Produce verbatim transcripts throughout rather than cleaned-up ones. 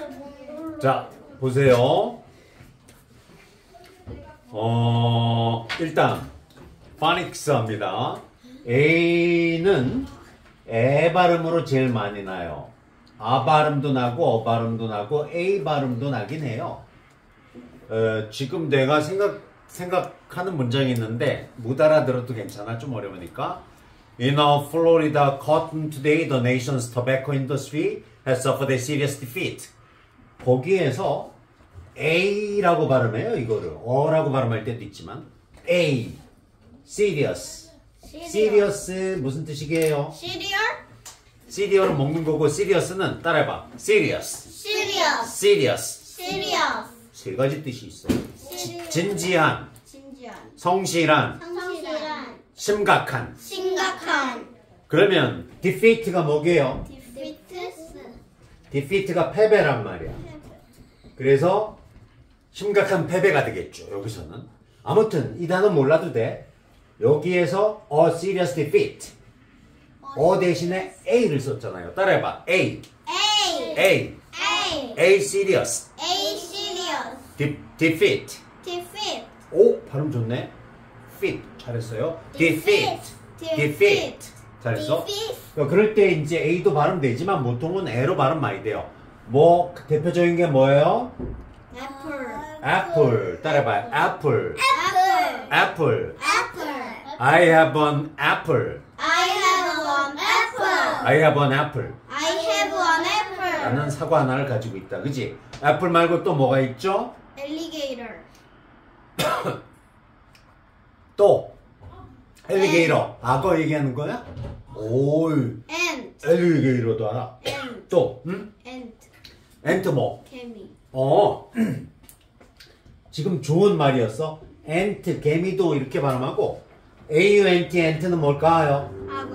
자, 보세요. 어, 일단 파닉스 합니다. A는 에 발음으로 제일 많이 나요. 아 발음도 나고 어 발음도 나고 A 발음도 나긴 해요. 어, 지금 내가 생각, 생각하는 문장이 있는데 못 알아들어도 괜찮아. 좀 어려우니까. In Florida, cotton today, the nation's tobacco industry has suffered a serious defeat. 거기에서 A라고 발음해요. 이거를 어라고 발음할 때도 있지만 A, serious. serious 무슨 뜻이게요? 시리얼? 시리얼은 먹는 거고 serious는 따라해봐. serious. 시리어스. serious. 시리어스. 세 가지 뜻이 있어. 지, 진지한, 진지한. 성실한, 성실한. 심각한. 심각한. 그러면 defeat가 뭐게요? 디피트스. defeat가 패배란 말이야. 그래서 심각한 패배가 되겠죠. 여기서는. 아무튼 이 단어 몰라도 돼. 여기에서 a serious defeat. 어 대신에 A를 썼잖아요. 따라해봐. A. A. A. A. A serious. A 시리어스. De, defeat. 디피트. 오, 발음 좋네. fit. 잘했어요. defeat. defeat. 잘했어. 디피트. 그럴 때 이제 A도 발음되지만 보통은 A로 발음 많이 돼요. 뭐 대표적인 게 뭐예요? 애플. apple. 따라해봐요. apple. 애플. apple. 애플. I have an apple. I have one apple. I have an apple. I have one apple. 나는 사과 하나를 가지고 있다. 그지? 애플 말고 또 뭐가 있죠? 엘리게이터. 또 엘리게이터. 악어 얘기하는 거야? 오이. ant. 엘리게이터도 알아. ant. 또 응? ant. 엔트 뭐? 개미. 어. 지금 좋은 말이었어. 엔트, 개미도 이렇게 발음하고 에이유엔티, 엔트는 뭘까요? 악어.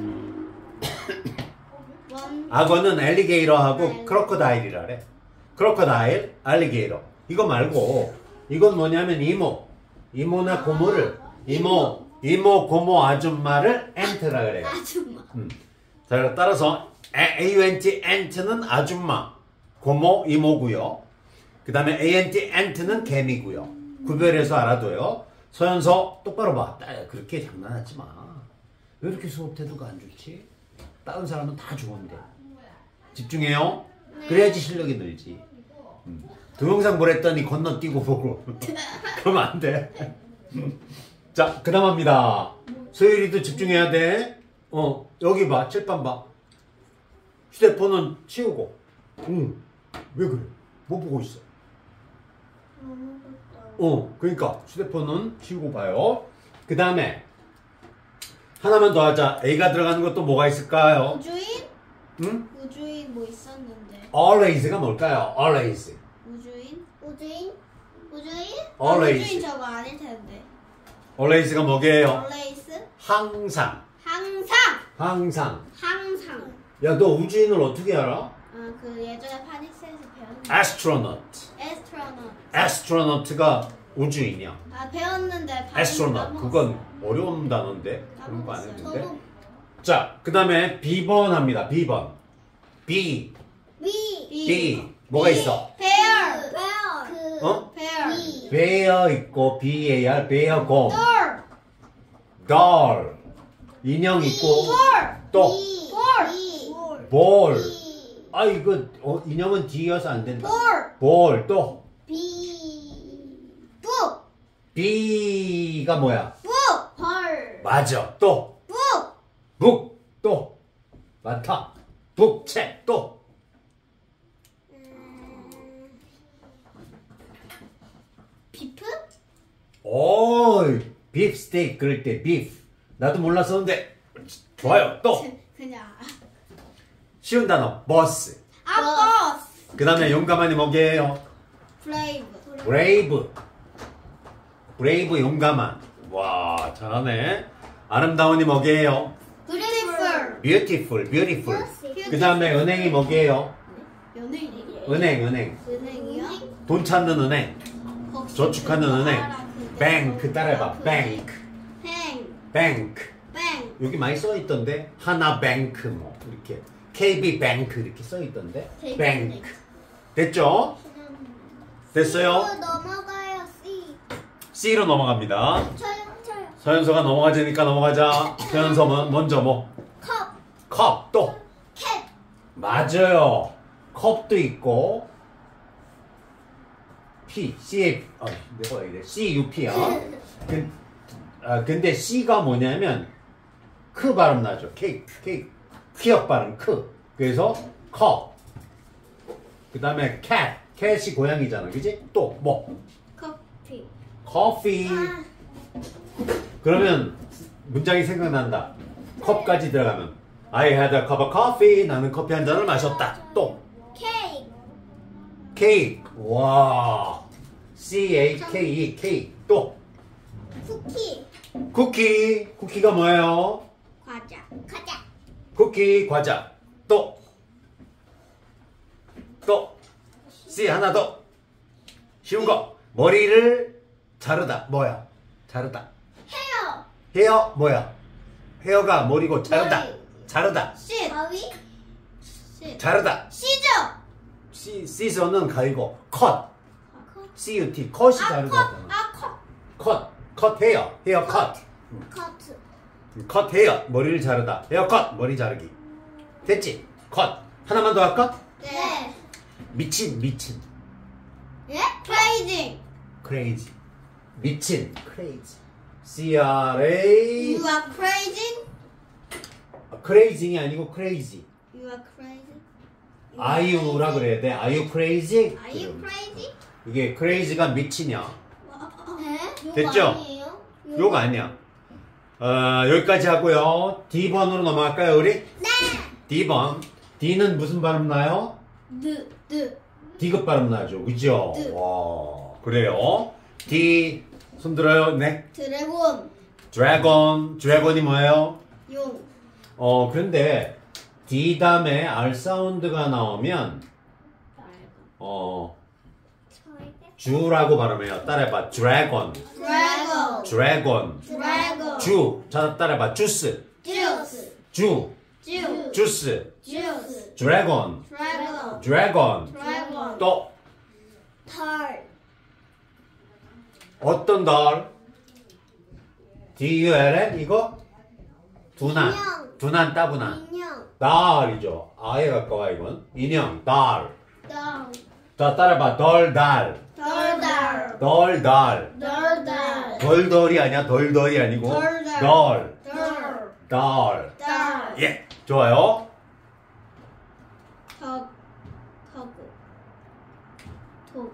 원. 악어는 엘리게이터하고 크로커다일이라래. 크로커다일, 알리게이터. 이거 말고 이건 뭐냐면 이모. 이모나 고모를 이모, 이모, 고모, 아줌마를 엔트라 그래요. 아줌마. 음. 자, 따라서 에이유엔티, 엔트는 아줌마, 고모, 이모고요. 그 다음에 에이엔티, 엔트는 개미고요. 구별해서 알아둬요. 서연서 똑바로 봐. 그렇게 장난하지 마. 왜 이렇게 수업 태도가 안 좋지? 다른 사람은 다 좋은데. 집중해요. 그래야지 실력이 늘지. 음. 동영상 보랬더니 건너뛰고 보고. 그러면 안 돼. 자, 그 다음 합니다. 소율이도 집중해야 돼. 어, 여기 봐. 칠판 봐. 휴대폰은 치우고. 응. 왜 그래? 뭐 보고 있어? 어, 그러니까 휴대폰은 치우고 봐요. 그 다음에 하나만 더 하자. A가 들어가는 것도 뭐가 있을까요? 우주인? 응? 우주인 뭐 있었는데? always가 뭘까요? always. 우주인? 우주인? 우주인? always. 아, 우주인 저거 아닐 텐데. always가 뭐게요? always? 항상. 항상! 항상. 항상. 야, 너 우주인을 어떻게 알아? 아, 그 예전에 파닉스에서 배웠는데. astronaut. astronaut. astronaut가 우주인이야. 아, 배웠는데. 발음 astronaut. 까먹었어. 그건 어려운 단어인데. 그런 거 안 까먹었어요. 했는데. 저도 자, 그 다음에 B번 합니다. B번. B. B. B. 뭐가 있어? bear. bear. 그 어? bear. bear 있고 B A R, bear 공. doll. doll. 인형 있고. ball. 또. ball. ball. 아, 이거 어, 인형은 D여서 안 된다. ball. ball. 또. B. book. B가 뭐야? book. ball. 맞아. 또. book. book. 또. 많다. book, 책. 또. 비프? 오이. beef steak 그럴 때 beef. 나도 몰랐었는데. 좋아요. 또. 그냥. 쉬운 단어. bus. 아, 버스. 그 다음에 용감한이 뭐게요? 브레이브. brave. brave 용감한. 와, 잘하네. 아름다운이 뭐게요? beautiful. beautiful, beautiful. 그 다음에 은행이 뭐게요? 연예인이에요. 은행, 은행. 은행이요? 돈 찾는 은행. 저축하는 은행. bank 따라해봐. bank, 뱅. bank. 뱅. 여기 많이 써 있던데. 하나 bank 뭐 이렇게. 케이비 bank 이렇게 써 있던데. bank. 됐죠? 됐어요? C로 넘어가요. C. C로 넘어갑니다. 저요, 저요. 서현서가 넘어가자니까 넘어가자. 서현서 먼- 먼저 뭐? 컵. 컵 또. 캣. 맞아요. 컵도 있고 P, C, 어, 내가 이래 C, U, P야. 그, 아, 근데 C가 뭐냐면 크 발음 나죠. K, K, 키역 발음 크. 그래서 컵. 그 다음에 cat, cat이 고양이잖아, 그지? 또 뭐? 커피. 커피. 아, 그러면 문장이 생각난다. 컵까지 들어가면 I had a cup of coffee. 나는 커피 한 잔을 마셨다. 또 케이크. 케이크. 와. C A K E 케이크. 또 쿠키. 쿠키. 쿠키가 뭐예요? 과자. 과자. 쿠키 과자. 또 또 C 하나 더. 쉬운 거. 머리를 자르다. 뭐야? 자르다. 헤어. 헤어 뭐야? 헤어가 머리고 자르다. 머리. 자르다. 씨. 가위. 씨. 자르다. 시저. 시, 시저는 가위고 컷. C U T 컷이 아, 자르다. 컷. 아, 컷. 컷. 컷 헤어. 헤어 컷. 커트. 컷 헤어. 머리를 자르다. 헤어 컷. 머리 자르기. 됐지? 컷. 하나만 더 할까? 네. 미친 미친. 예? Crazy. crazy. 미친. crazy. C R A You are crazy. crazy이 아니고 crazy. You are crazy. Are you라 그래야 돼. Are you crazy? Are you crazy? 이게 crazy가 미치냐? 네? 됐죠? 아니에요? 욕 아니야. 어, 여기까지 하고요. D번으로 넘어갈까요, 우리? 네. D번. D는 무슨 발음 나요? 드, 드. D급 발음 나죠. 그죠? 네. 와, 그래요. D, 손 들어요. 네. 드래곤. 드래곤. 드래곤이 뭐예요? 용. 어, 그런데 D 다음에 R 사운드가 나오면, 어, 주라고 발음해요. 따라해봐. 드래곤. 드래곤. 드래곤. 드래곤. 주. 자, 따라해봐. 주스. 주스. 주. 주. 주스. 주스. 드래곤. 드래곤. 드래곤. 드래곤. 또 털. 어떤 달? D U L N 이거? 두난. 인형. 두난 따분한. 인형. 달이죠. 아예 가까워 이건. 인형. 달. 덩. 자 따라봐. 덜 달. 덜달. 덜 달. 덜달. 덜덜이 아니야. 덜덜이 아니고. 덜덜. 덜. 덜. 달. 달. 예. 좋아요. 덕. 터구. 토구.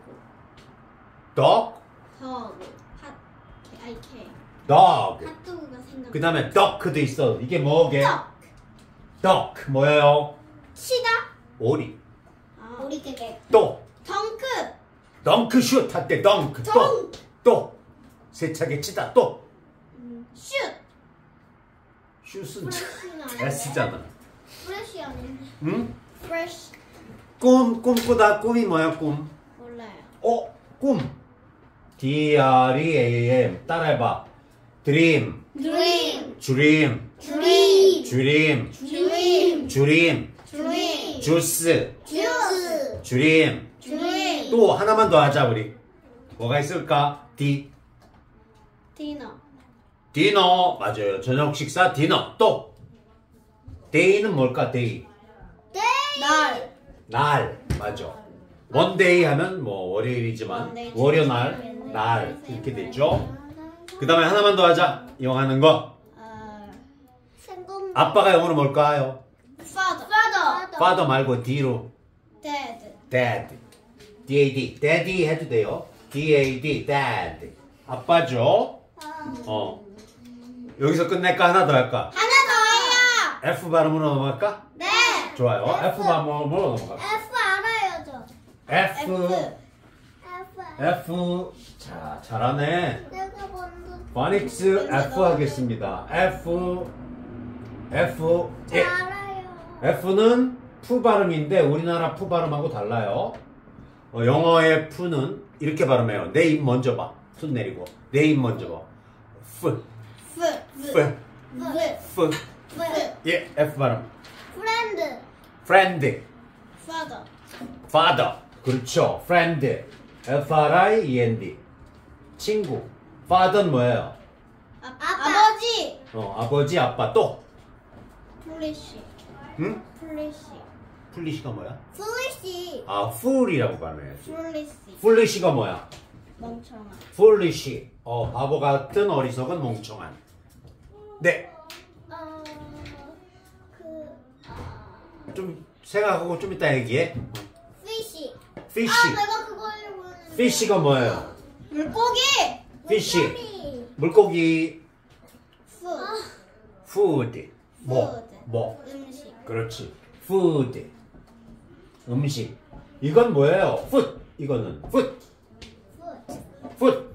dog. 터구. 핫. 아이 케. dog. 핫도그가 생각. 그 다음에 duck도 있어. 이게 뭐게? 떡. duck. 뭐예요? 치다. 오리. 아. 우리 되게. 또. 덩크. 덩크슛 할 때 덩크. 또. 덩. 또. 세차게 치다. 또. 음, 슛. 슛은 프레쉬는 아닌데. S잖아. 프레쉬 아닌데. 응? 프레쉬. 꿈, 꿈꾸다. 꿈이 뭐야, 꿈? 몰라요. 어, 꿈. D R E A M. 따라해봐. dream, 드림. dream, 드림. dream, 드림. dream, 드림. 주스, 주스. dream. 드림. 또 하나만 더 하자, 우리. 뭐가 있을까? D. 디너. 디너. 맞아요. 저녁 식사 디너. 또. day는 뭘까, day? 날. 날. 맞아. 원데이 하면 뭐 월요일이지만 원데이, 월요날, 주말, 날 wednesday, 이렇게 됐죠. 그 다음에 하나만 더 하자. 이용하는 거. 어. 생공. 아빠가 영어로 뭘까요? father. father. father 말고 D로 dad. dad. D A D. daddy 해도 돼요. D A D. dad. 아빠죠. 어. 여기서 끝낼까? 하나 더 할까? 하나 더요. F 발음으로 넘어갈까? 네. 좋아요. F 발음으로 넘어갈까? F 알아요 저. F. F. F. 자, 잘하네. 내가 먼저. 파닉스 F 하겠습니다. F. F. 예. 알아요. F는 푸 발음인데 우리나라 푸 발음하고 달라요. 어, 영어의 푸는 이렇게 발음해요. 내 입 먼저 봐. 손 내리고. 내 입 먼저 봐. F. F. F. F. F. F. 예, F 발음. friend. Friend. father. Father. 그렇죠. friend. F R I E N D. 친구. father는 뭐예요? 아, 아버지. 어, 아버지, 아빠. 또. 플리시. 응? 플리시. 풀리시가 뭐야? 플리시. 아, fool이라고 발음해야지. 플리시. foolish가 뭐야? 멍청한. foolish. 어, 바보 같은 어리석은 멍청한. 네. 어, 그, 아, 좀 생각하고 좀 이따 얘기해. 피시. fish. 아, 내가 그거 하려고 했는데. fish가 뭐예요? 물고기. fish. 물고기. 물고기. 푸. food. 뭐? Food. 뭐? 음식. 그렇지. food. 음식. 이건 뭐예요? foot. 이거는 foot. 푸. foot.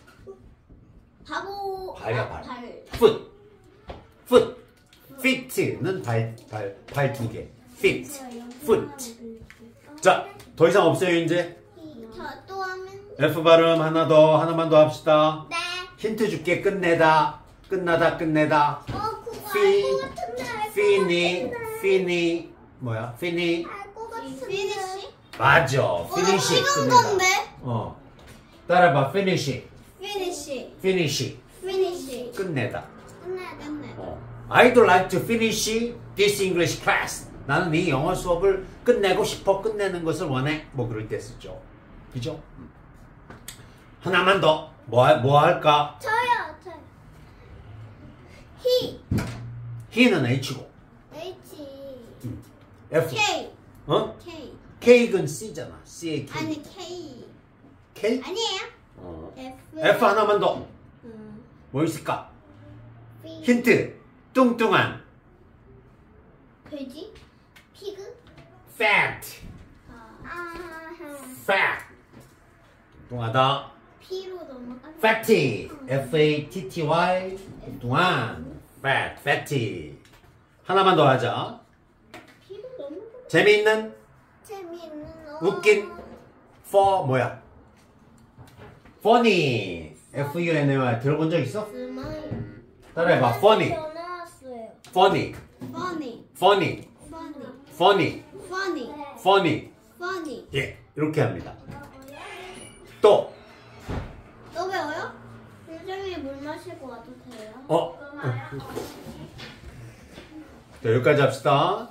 바보. 발이야, 아, 발. 발. foot. foot. feet는 발, 발, 발 두 개. feet. foot. 자, 더 이상 없어요, 이제. 자, 또 하면. F 발음 하나 더, 하나만 더 합시다. 네. 힌트 줄게. 끝내다. 끝나다, 끝내다. 어, 그거 피, 알것 같은데. 알것 피니, 같은데. 피니. 뭐야? 피니. 알것 같은데. 피니시? 맞아. 어, 피니시. 찍은 끝내다. 건데. 어. 따라봐. 피니시. 피니시. 피니시. 피니시. 끝내다. 끝내, 끝내. 어. I'd like to finish this English class. 나는 이 영어 수업을 끝내고 싶어. 끝내는 것을 원해. 뭐 그럴 때 쓰죠. 그죠? 하나만 더. 뭐, 할- 뭐 할까? 저요, 저요. He. he는 H고. H. F. K. 어? K. K는 C잖아. C A K. 아니, K. K? 아니에요. 어. F. F 하나만 더. 음. 뭐 있을까? P. 힌트. 뚱뚱한. 돼지? 피그? fat. 아. fat. 뚱뚱하다. P로 넘어가. fatty. F A T T Y. 뚱뚱한. fat. fatty. 하나만 더 하자. P로 넘어가. 재미있는. 재미있는 어. 웃긴. for 뭐야? funny. F U N Y. 들어본 적 있어? 스마일. 따라해봐. funny. 전화 왔어요. funny. Funny. funny. Funny. funny. Funny. funny. Funny. 예, 이렇게 합니다. 또, 또 배워요? 선생님이 물 마시고 와도 돼요? 어, 자, 여기까지 합시다.